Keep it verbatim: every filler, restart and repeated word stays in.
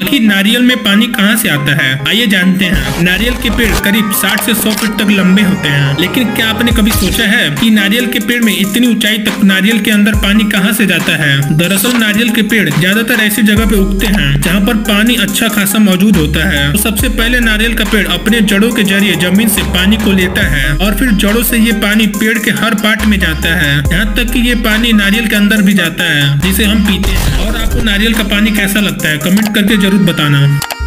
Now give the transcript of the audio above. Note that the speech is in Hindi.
कि नारियल में पानी कहाँ से आता है। आइए जानते हैं। नारियल के पेड़ करीब साठ से सौ फीट तक लंबे होते हैं, लेकिन क्या आपने कभी सोचा है कि नारियल के पेड़ में इतनी ऊंचाई तक नारियल के अंदर पानी कहाँ से जाता है। दरअसल नारियल के पेड़ ज्यादातर ऐसी जगह पे उगते हैं जहाँ पर पानी अच्छा खासा मौजूद होता है। तो सबसे पहले नारियल का पेड़ अपने जड़ों के जरिए जमीन से पानी को लेता है और फिर जड़ों से ये पानी पेड़ के हर पार्ट में जाता है, यहाँ तक कि ये पानी नारियल के अंदर भी जाता है जिसे हम पीते हैं। और आपको नारियल का पानी कैसा लगता है कमेंट करके जरूर बताना।